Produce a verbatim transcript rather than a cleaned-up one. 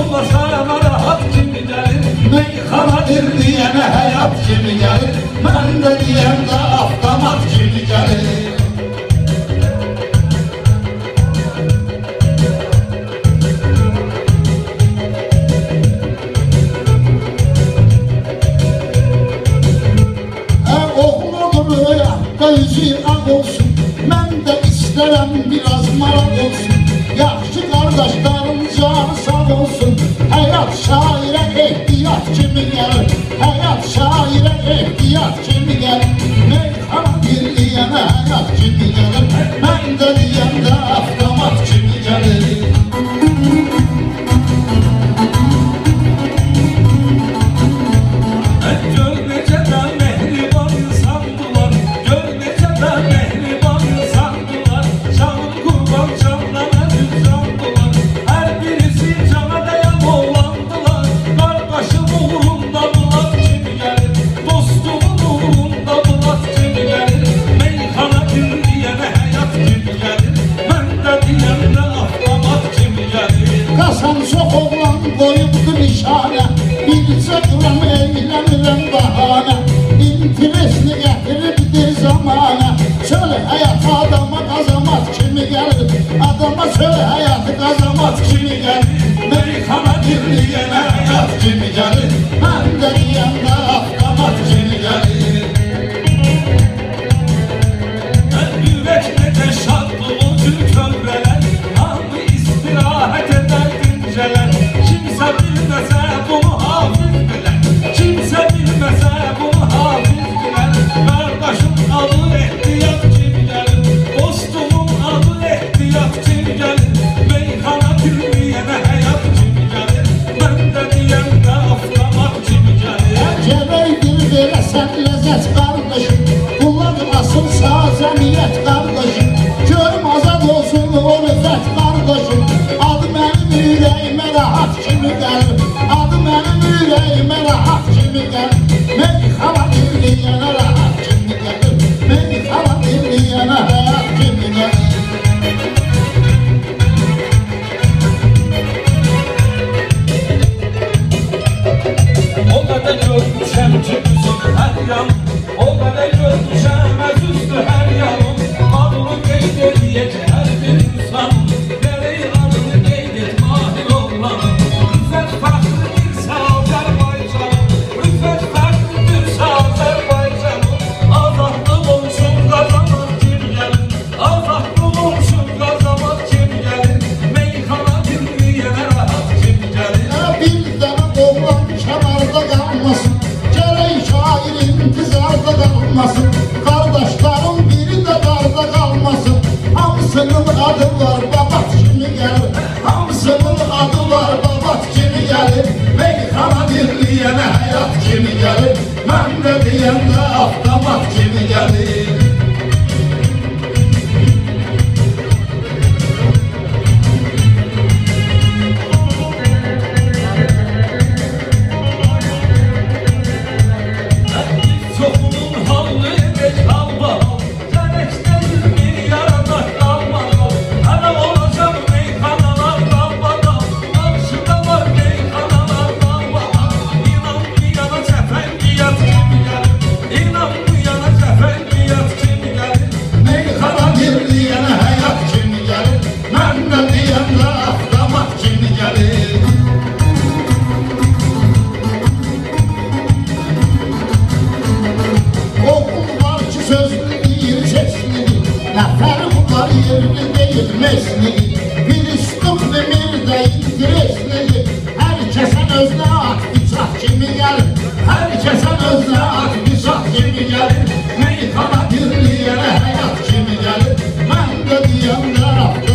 olmasa narahat kimi gəlir? Meyxanadır deyənə həyat kimi gəlir, mən də deyəndə avtomat kimi gəlir. Gözü ağ olsun, mən də istərəm biraz maraq olsun. Yaxşı qardaşlarım canı sağ olsun. Həyat şairə ehtiyat kimi gəlir, həyat şairə ehtiyat kimi gəlir. Meyxana birliyənə həyat kimi gəlir, mən də deyəndə avtomat kimi gəlir. Qasan çox oğlan qoyubdu nişanə, bircə quram eylənirəm bahanə. İntiresini gətiribdir zamanə, çöl həyat adama qazamat kimi gəlir, adama çöl həyatı qazamat kimi gəlir. Meyxana birliyənə həyat kimi gəlir, mən də deyəndə avtomat kimi gəlir. Ürək necə şadlı o cür kövrələr, hamı istirahət edər dincələr. Kimsə bilməsə bunu hafiz bilər, kimsə bilməsə bunu hafiz bilər. Qardaşım adı ehtiyat kimi gəlir, dostumun adı ehtiyat kimi gəlir. Meyxana birliyənə həyat kimi gəlir, mən də deyəndə avtomat kimi gəlir. Gərəkdir verəsən ləzzət qardaşım, qulaq asıl sazəmiyyət qardaşım. Görüm azad olsun o rüfət qardaşım, adı mənim ürəyimə rahat kimi gəlir, adı mənim ürəyimə rahat kimi gəlir. Meyxana birliyənə rahat kimi gəlir, meyxana birliyənə həyat kimi gəlir. O qədər görmüşəm ki üzüm hər yanım, o qədər görmüşəm əzüzdü hər yanım. Adını qeyd edəyək hər bir insanım, gərək adını qeyd et mahir oğlanım. Rüfət fəxridirsə Azərbaycanım, rüfət fəxridirsə Azərbaycanım. Azadlıq olsun qazamat kim gəlir, azadlıq olsun qazamat kim gəlir. Meyxana birliyənə rahat kim gəlir. Bir dənə oğlan kənarda qalmasın, gərək şair intizarda qalmasın. Qardaşlarım biri də darda qalmasın, hamısının adı var babat kimi gəlir, hamısının adı var babat kimi gəlir. Meyxana birliyənə həyat kimi gəlir, mən də deyəndə avtomat kimi gəlir. Çoxunun halını edək halbahal, sənəkdəyir bir yarada qalmadan. Hələ olacaq meyxanalar qalmadan, qarşıda var meyxanalar qalmadan. İnan bu yana cəfəngiyyat kimi gəlir, inan bu yana cəfəngiyyat kimi gəlir. Meyxana birliyənə həyat kimi gəlir, mən də deyəndə avtomat kimi gəlir. Oğul var ki sözlü deyir seslidir, nəfərim var yerli deyir meslidir. Bir üstümlü bir də intereslidir, hər kəsən özünə at bıçaq kimi gəlir, hər kəsən özünə at bıçaq kimi gəlir. Meyxana birliyənə həyat kimi gəlir, mən də deyəndə avtomat